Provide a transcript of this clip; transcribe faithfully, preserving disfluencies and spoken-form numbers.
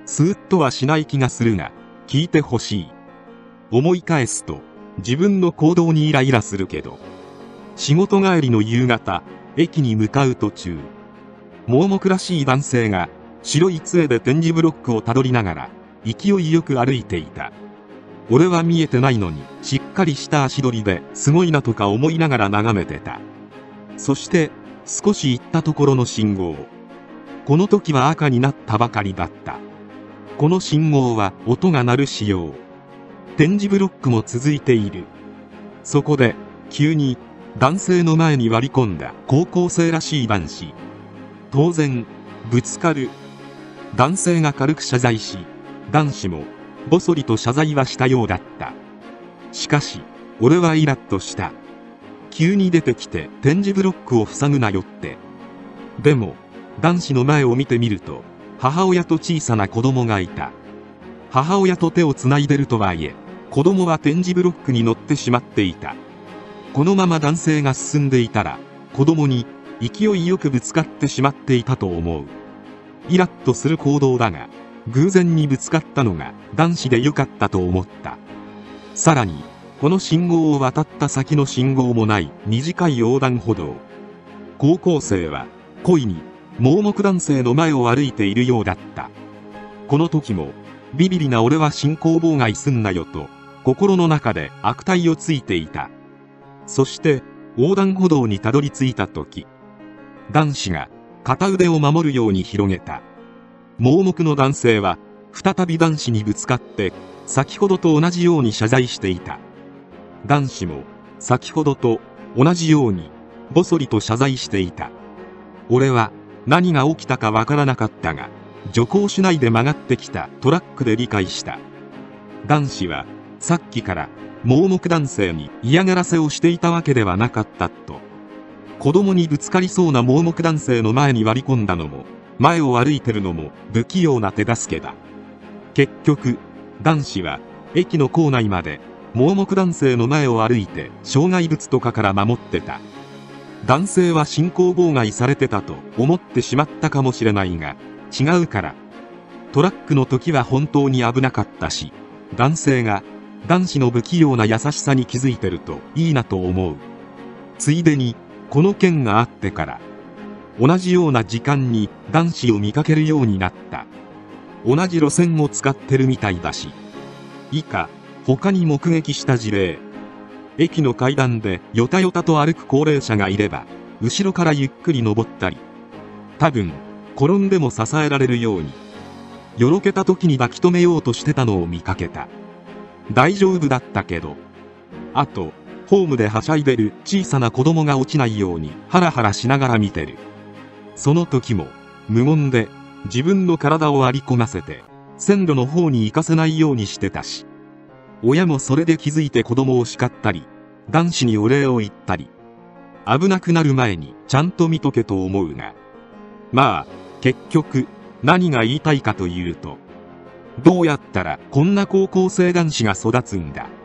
スーッとはしない気がするが、聞いてほしい。思い返すと、自分の行動にイライラするけど。仕事帰りの夕方、駅に向かう途中。盲目らしい男性が、白い杖で点字ブロックをたどりながら、勢いよく歩いていた。俺は見えてないのに、しっかりした足取りですごいなとか思いながら眺めてた。そして、少し行ったところの信号。この時は赤になったばかりだった。この信号は音が鳴る仕様。点字ブロックも続いている。そこで、急に、男性の前に割り込んだ高校生らしい男子。当然、ぶつかる。男性が軽く謝罪し、男子も、ぼそりと謝罪はしたようだった。しかし、俺はイラッとした。急に出てきて点字ブロックを塞ぐなよって。でも、男子の前を見てみると、母親と小さな子供がいた。母親と手をつないでるとはいえ、子供は点字ブロックに乗ってしまっていた。このまま男性が進んでいたら、子供に勢いよくぶつかってしまっていたと思う。イラッとする行動だが、偶然にぶつかったのが男子でよかったと思った。さらに、この信号を渡った先の信号もない短い横断歩道。高校生は故意に盲目男性の前を歩いているようだった。この時もビビリな俺は進行妨害すんなよと心の中で悪態をついていた。そして横断歩道にたどり着いた時、男子が片腕を守るように広げた。盲目の男性は再び男子にぶつかって先ほどと同じように謝罪していた。男子も先ほどと同じようにぼそりと謝罪していた。俺は何が起きたかわからなかったが、徐行しないで曲がってきたトラックで理解した。男子はさっきから盲目男性に嫌がらせをしていたわけではなかったと。子供にぶつかりそうな盲目男性の前に割り込んだのも、前を歩いてるのも不器用な手助けだ。結局男子は駅の構内まで盲目男性の前を歩いて障害物とかから守ってた。男性は進行妨害されてたと思ってしまったかもしれないが、違うから。トラックの時は本当に危なかったし、男性が男子の不器用な優しさに気づいてるといいなと思う。ついでにこの件があってから同じような時間に男子を見かけるようになった。同じ路線を使ってるみたいだし。以下他に目撃した事例。駅の階段でよたよたと歩く高齢者がいれば、後ろからゆっくり登ったり、多分転んでも支えられるようによろけた時に抱き留めようとしてたのを見かけた。大丈夫だったけど。あとホームではしゃいでる小さな子供が落ちないようにハラハラしながら見てる。その時も無言で自分の体を割り込ませて線路の方に行かせないようにしてたし、親もそれで気づいて子供を叱ったり、男子にお礼を言ったり、危なくなる前にちゃんと見とけと思うが、まあ結局何が言いたいかというと、どうやったらこんな高校生男子が育つんだ。